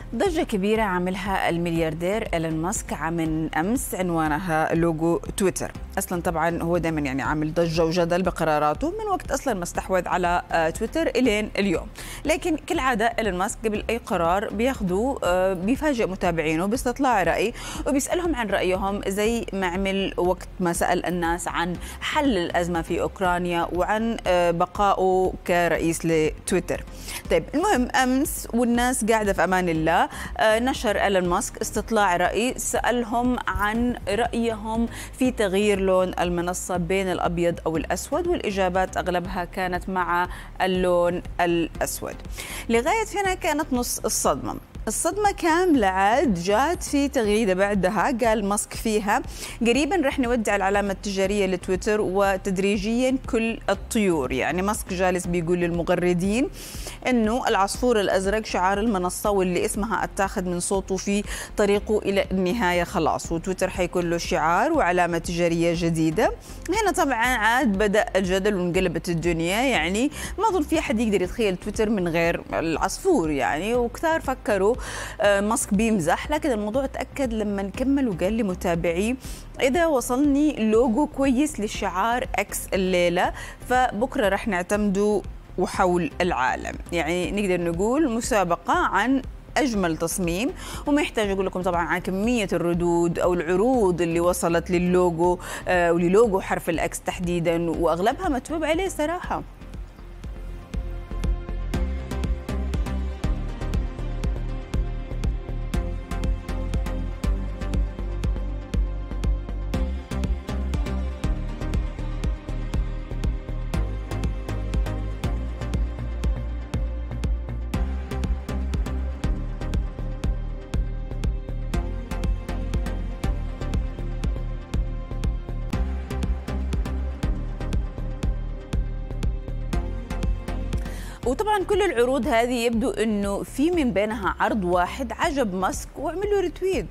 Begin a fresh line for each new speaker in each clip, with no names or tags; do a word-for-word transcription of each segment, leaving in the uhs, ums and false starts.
ضجة كبيرة عملها الملياردير إيلون ماسك من أمس عنوانها لوجو تويتر. أصلا طبعا هو دائما يعني عامل ضجة وجدل بقراراته من وقت أصلا ما استحوذ على تويتر إلين اليوم. لكن كالعادة إيلون ماسك قبل أي قرار بياخذوه بيفاجئ متابعينه باستطلاع رأي وبيسألهم عن رأيهم، زي ما عمل وقت ما سأل الناس عن حل الأزمة في أوكرانيا وعن بقائه كرئيس لتويتر. طيب المهم أمس والناس قاعدة في أمان الله، نشر إيلون ماسك استطلاع رأي سألهم عن رأيهم في تغيير لون المنصة بين الأبيض أو الأسود، والإجابات أغلبها كانت مع اللون الأسود. لغاية هنا كانت نص الصدمة. الصدمة كاملة عاد جات في تغريدة بعدها قال ماسك فيها: قريبا رح نودع العلامة التجارية لتويتر وتدريجيا كل الطيور. يعني ماسك جالس بيقول للمغردين انه العصفور الازرق شعار المنصة واللي اسمها اتاخذ من صوته في طريقه الى النهاية خلاص، وتويتر حيكون له شعار وعلامة تجارية جديدة. هنا طبعا عاد بدأ الجدل وانقلبت الدنيا، يعني ما اظن في احد يقدر يتخيل تويتر من غير العصفور يعني، وكثار فكروا ماسك بيمزح، لكن الموضوع تأكد لما نكمل وقال لمتابعيه: إذا وصلني لوجو كويس للشعار اكس الليلة فبكرة رح نعتمده وحول العالم. يعني نقدر نقول مسابقة عن أجمل تصميم، وما يحتاج أقول لكم طبعا عن كمية الردود أو العروض اللي وصلت للوجو آه وللوجو حرف الأكس تحديدا، وأغلبها متعوب عليه صراحة. وطبعا كل العروض هذه يبدو انه في من بينها عرض واحد عجب ماسك وعمل له ريتويت.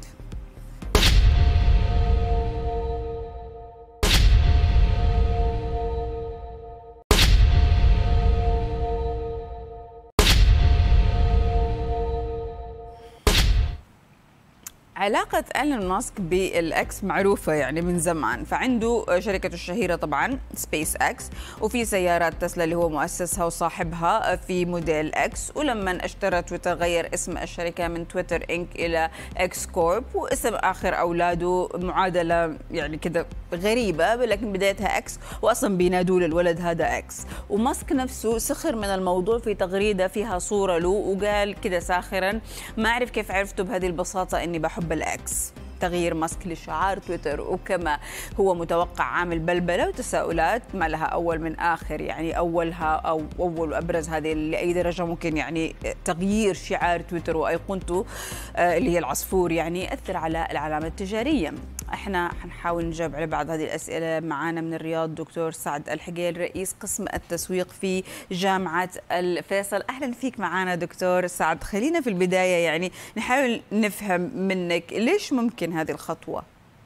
علاقة إيلون ماسك بالإكس معروفة يعني من زمان، فعنده شركته الشهيرة طبعا سبيس إكس، وفي سيارات تسلا اللي هو مؤسسها وصاحبها في موديل إكس، ولما اشترى تويتر غير اسم الشركة من تويتر إنك إلى إكس كورب، واسم آخر أولاده معادلة يعني كده غريبة لكن بدايتها إكس، وأصلا بينادوا للولد هذا إكس. وماسك نفسه سخر من الموضوع في تغريدة فيها صورة له وقال كده ساخرا: ما أعرف كيف عرفتوا بهذه البساطة إني بحب بالعكس. تغيير ماسك لشعار تويتر وكما هو متوقع عامل بلبلة وتساؤلات ما لها أول من آخر، يعني أولها أو أول وأبرز هذه لأي درجة ممكن يعني تغيير شعار تويتر وأيقونته اللي هي العصفور يعني يأثر على العلامة التجارية. احنا حنحاول نجاوب على بعض هذه الأسئلة. معنا من الرياض دكتور سعد الحقيل رئيس قسم التسويق في جامعة الفيصل. أهلا فيك معنا دكتور سعد. خلينا في البداية يعني نحاول نفهم منك ليش ممكن هذه الخطوة؟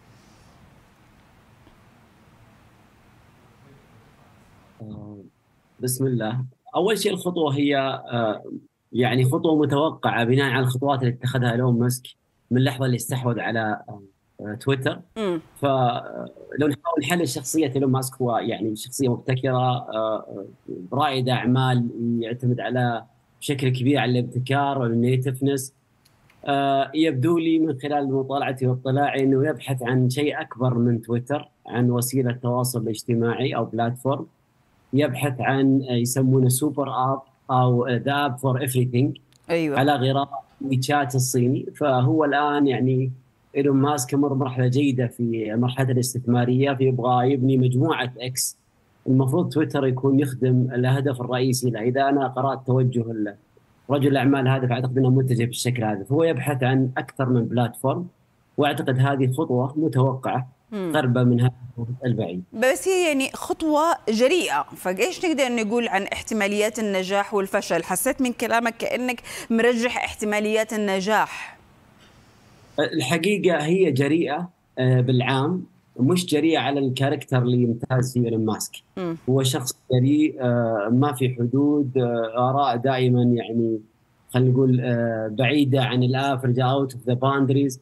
بسم الله. أول شيء الخطوة هي يعني خطوة متوقعة بناء على الخطوات اللي اتخذها إيلون ماسك من اللحظة اللي استحوذ على تويتر. م. فلو نحاول نحلل شخصية إيلون ماسك، هو يعني شخصية مبتكرة، رائد أعمال، يعتمد على بشكل كبير على الابتكار والنيتفنس. يبدو لي من خلال مطالعتي واطلاعي أنه يبحث عن شيء أكبر من تويتر، عن وسيلة تواصل اجتماعي أو بلاتفورم. يبحث عن يسمونه سوبر آب أو ذا آب فور إفريثينج،
أيوة.
على غرار ويتشات الصيني. فهو الآن يعني إيلون ماسك مر مرحلة جيدة في المرحلة الاستثمارية، فيبغى يبني مجموعة إكس. المفروض تويتر يكون يخدم الهدف الرئيسي له. إذا أنا قرأت توجه رجل الأعمال هذا فأعتقد أنه متجه بالشكل هذا، فهو يبحث عن أكثر من بلاتفورم، وأعتقد هذه خطوة متوقعة قربة من هذا البعيد.
بس هي يعني خطوة جريئة، فإيش نقدر نقول عن احتماليات النجاح والفشل؟ حسيت من كلامك كأنك مرجح احتماليات النجاح.
الحقيقة هي جريئة بالعام، مش جريئة على الكاركتر اللي يمتاز فيه إيلون ماسك. هو شخص جريء، ما في حدود، آراء دائما يعني خلينا نقول بعيده عن الافرج، اوت اوف ذا باوندريز،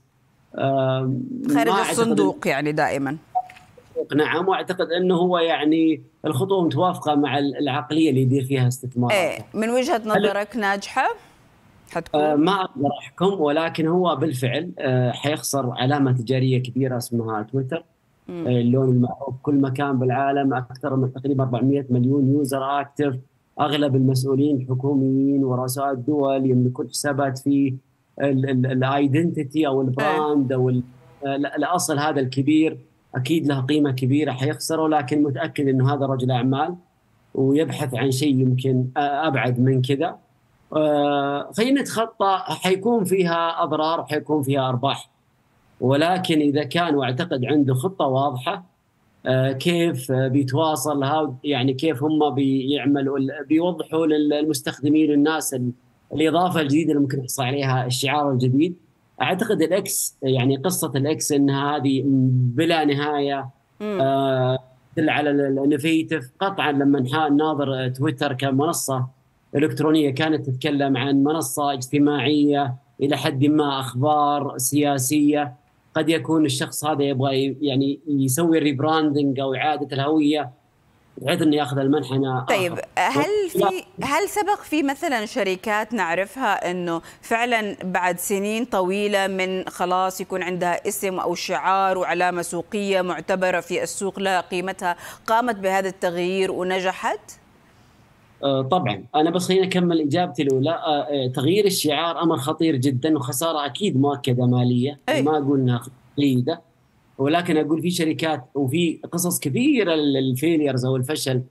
خارج الصندوق يعني دائما.
نعم، واعتقد انه هو يعني الخطوه متوافقه مع العقليه اللي يدير فيها استثمارات.
ايه من وجهه نظرك ناجحه حتكون؟
آه ما اقدر احكم، ولكن هو بالفعل آه حيخسر علامه تجاريه كبيره اسمها تويتر، آه اللون المعروف كل مكان بالعالم، اكثر من تقريبا أربعمئة مليون يوزر اكتف، اغلب المسؤولين الحكوميين ورؤساء الدول يملكون حسابات في الايدنتيتي او البراند او الاصل هذا الكبير، اكيد له قيمه كبيره حيخسره، لكن متاكد انه هذا رجل اعمال ويبحث عن شيء يمكن ابعد من كذا. آه خلينا نتخطى، حيكون فيها اضرار وحيكون فيها ارباح، ولكن اذا كان واعتقد عنده خطه واضحه آه كيف بيتواصل لها، يعني كيف هم بيعملوا بيوضحوا للمستخدمين الناس الاضافه الجديده اللي ممكن يحصل عليها الشعار الجديد. اعتقد الاكس، يعني قصه الاكس انها هذه بلا نهايه آه تدل على الانوفيتيف قطعا. لما ناظر تويتر كمنصه الكترونيه كانت تتكلم عن منصه اجتماعيه الى حد ما، اخبار سياسيه، قد يكون الشخص هذا يبغى يعني يسوي ريبراندنج او اعاده الهويه بحيث انه ياخذ المنحنى.
طيب هل في هل سبق في مثلا شركات نعرفها انه فعلا بعد سنين طويله من خلاص يكون عندها اسم او شعار وعلامه سوقيه معتبره في السوق لها قيمتها، قامت بهذا التغيير ونجحت؟
آه طبعا. انا بس خليني اكمل اجابتي الاولى. آه تغيير الشعار امر خطير جدا وخساره اكيد مؤكده ماليه، أي. ما اقول انها جيده، ولكن اقول في شركات وفي قصص كثيره للفيليرز او الفشل،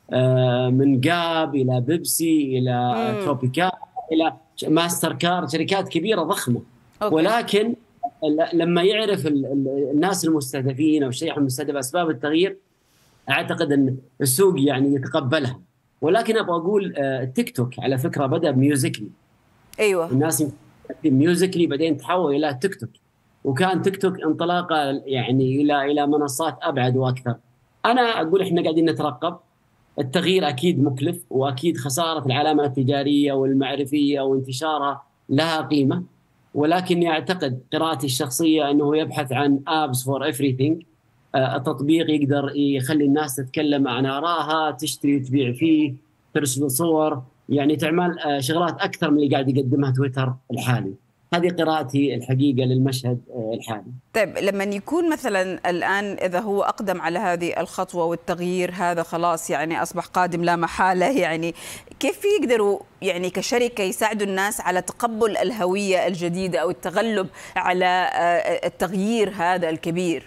من جاب الى بيبسي الى تروبيكال الى ماستر كارد، شركات كبيره ضخمه. أوكي. ولكن لما يعرف الناس المستهدفين او الشريحه المستهدفه اسباب التغيير، اعتقد ان السوق يعني يتقبلها. ولكن ابغى اقول تيك توك على فكره بدا بميوزيكلي.
ايوه،
الناس ميوزيكلي بعدين تحول الى تيك توك، وكان تيك توك انطلاقه يعني الى الى منصات ابعد واكثر. انا اقول احنا قاعدين نترقب التغيير، اكيد مكلف واكيد خساره العلامه التجاريه والمعرفيه وانتشارها لها قيمه، ولكني اعتقد قراءتي الشخصيه انه يبحث عن ابس فور ايفريثينج، التطبيق يقدر يخلي الناس تتكلم عن ارائها، تشتري تبيع فيه، ترسل صور، يعني تعمل شغلات اكثر من اللي قاعد يقدمها تويتر الحالي. هذه قراءتي الحقيقة للمشهد الحالي.
طيب لما يكون مثلا الآن إذا هو أقدم على هذه الخطوة والتغيير هذا خلاص يعني أصبح قادم لا محالة، يعني كيف يقدروا يعني كشركة يساعدوا الناس على تقبل الهوية الجديدة أو التغلب على التغيير هذا الكبير؟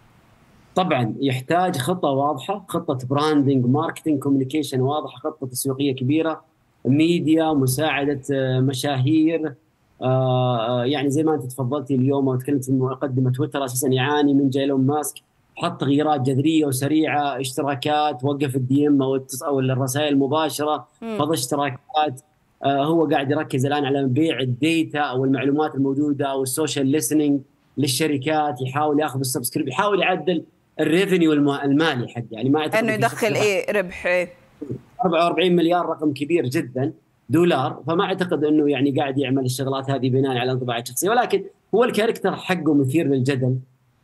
طبعا يحتاج خطة واضحة، خطة براندنج ماركتينج كوميونيكيشن واضحة، خطة تسويقية كبيرة، ميديا، مساعدة مشاهير. آه يعني زي ما انت تفضلتي اليوم وتكلمت انه مقدمه تويتر اساسا يعاني من جايلون ماسك، حط تغييرات جذريه وسريعه، اشتراكات، وقف الدي ام او او الرسائل المباشره، فض اشتراكات. آه هو قاعد يركز الان على بيع الديتا او المعلومات الموجوده او السوشيال ليسننج للشركات، يحاول ياخذ السبسكريب، يحاول يعدل الريفينيو المالي حق، يعني ما
انه يدخل ايه ربح ايه
أربعة وأربعين مليار، رقم كبير جدا دولار، فما اعتقد انه يعني قاعد يعمل الشغلات هذه بناء على انطباعات شخصيه، ولكن هو الكاركتر حقه مثير للجدل،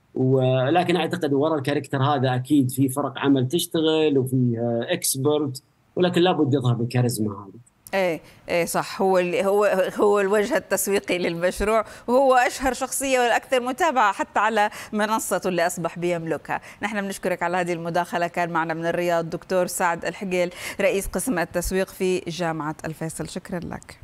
ولكن اعتقد وراء الكاركتر هذا اكيد في فرق عمل تشتغل وفي اكسبرت، ولكن لابد يظهر بالكاريزما هذه.
ايه ايه صح، هو هو هو الوجه التسويقي للمشروع، وهو اشهر شخصيه والاكثر متابعه حتى على منصته اللي اصبح بيملكها. نحن بنشكرك على هذه المداخله، كان معنا من الرياض دكتور سعد الحقيل رئيس قسم التسويق في جامعه الفيصل، شكرا لك.